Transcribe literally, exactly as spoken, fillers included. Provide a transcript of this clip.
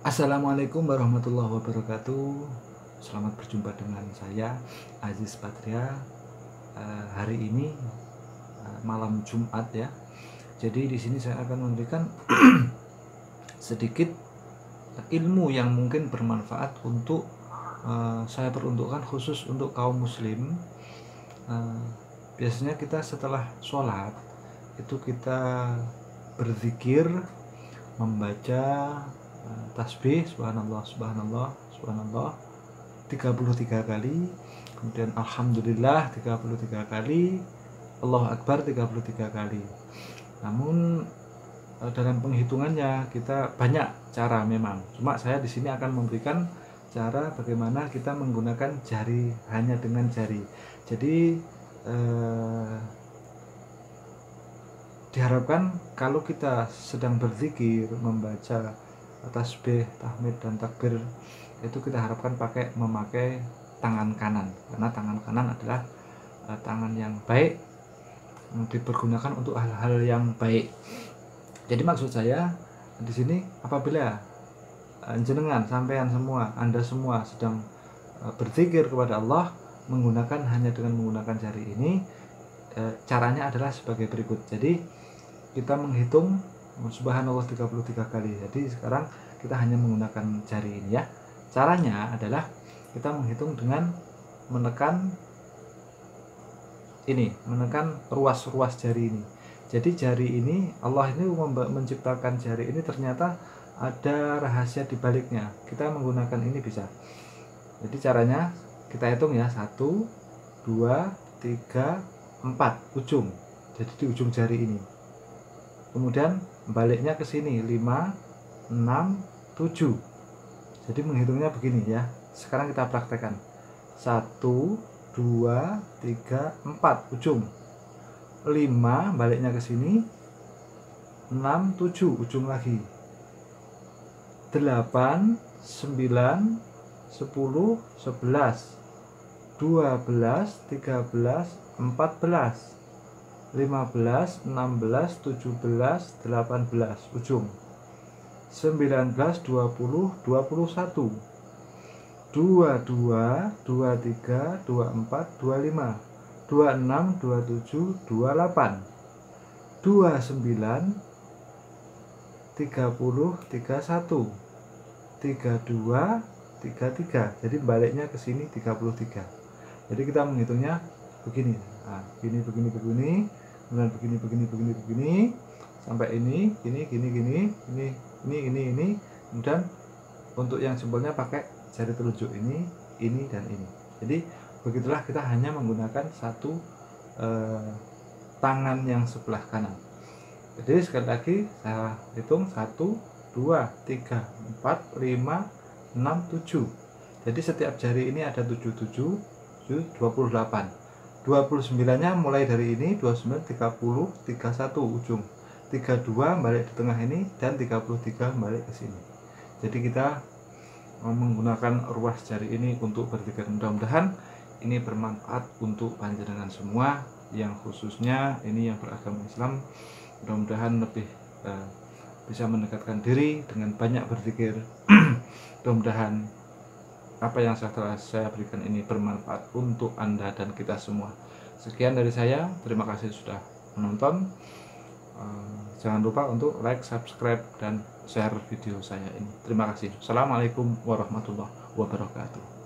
Assalamualaikum warahmatullahi wabarakatuh. Selamat berjumpa dengan saya Aziz Patria. Uh, hari ini uh, malam Jumat ya. Jadi di sini saya akan memberikan sedikit ilmu yang mungkin bermanfaat untuk uh, saya peruntukkan khusus untuk kaum muslim. Uh, biasanya kita setelah sholat itu kita berzikir, membaca tasbih subhanallah subhanallah subhanallah tiga puluh tiga kali, kemudian alhamdulillah tiga puluh tiga kali, Allahu akbar tiga puluh tiga kali. Namun dalam penghitungannya kita banyak cara memang. Cuma saya di sini akan memberikan cara bagaimana kita menggunakan jari, hanya dengan jari. Jadi eh, diharapkan kalau kita sedang berzikir, membaca tasbih, tahmid dan takbir, itu kita harapkan pakai memakai tangan kanan, karena tangan kanan adalah uh, tangan yang baik, dipergunakan untuk hal-hal yang baik. Jadi maksud saya di sini apabila uh, jenengan, sampean semua, Anda semua sedang uh, berzikir kepada Allah menggunakan hanya dengan menggunakan jari ini, uh, caranya adalah sebagai berikut. Jadi kita menghitung subhanallah tiga puluh tiga kali. Jadi sekarang kita hanya menggunakan jari ini ya. Caranya adalah kita menghitung dengan menekan ini, menekan ruas-ruas jari ini. Jadi jari ini, Allah ini menciptakan jari ini ternyata ada rahasia di baliknya. Kita menggunakan ini bisa. Jadi caranya kita hitung ya, satu, dua, tiga, empat ujung. Jadi di ujung jari ini. Kemudian baliknya ke sini lima, enam, tujuh. Jadi menghitungnya begini ya. Sekarang kita praktekkan. satu, dua, tiga, empat ujung. lima baliknya ke sini. enam, tujuh ujung lagi. delapan, sembilan, sepuluh, sebelas, dua belas, tiga belas, empat belas, lima belas, enam belas, tujuh belas, delapan belas ujung. sembilan belas, dua puluh, dua puluh satu, dua puluh dua, dua puluh tiga, dua puluh empat, dua puluh lima, dua puluh enam, dua puluh tujuh, dua puluh delapan, dua puluh sembilan, tiga puluh, tiga puluh satu, tiga puluh dua, tiga puluh tiga. Jadi baliknya ke sini tiga puluh tiga. Jadi kita menghitungnya begini. Nah, begini begini begini, kemudian begini begini begini begini sampai ini, gini gini gini, ini ini ini ini. Kemudian untuk yang jempolnya pakai jari telunjuk ini, ini dan ini. Jadi begitulah kita hanya menggunakan satu eh, tangan yang sebelah kanan. Jadi sekali lagi saya hitung satu, dua, tiga, empat, lima, enam, tujuh. Jadi setiap jari ini ada tujuh, tujuh, tujuh, dua puluh delapan. dua puluh sembilan nya mulai dari ini, dua puluh sembilan, tiga puluh, tiga puluh satu ujung, tiga puluh dua balik di tengah ini, dan tiga puluh tiga balik ke sini. Jadi kita menggunakan ruas jari ini untuk berzikir. Mudah-mudahan ini bermanfaat untuk panjenengan semua, yang khususnya ini yang beragama Islam. Mudah-mudahan lebih uh, bisa mendekatkan diri dengan banyak berzikir. Mudah-mudahan apa yang telah saya berikan ini bermanfaat untuk Anda dan kita semua. Sekian dari saya, terima kasih sudah menonton. Jangan lupa untuk like, subscribe, dan share video saya ini. Terima kasih. Assalamualaikum warahmatullahi wabarakatuh.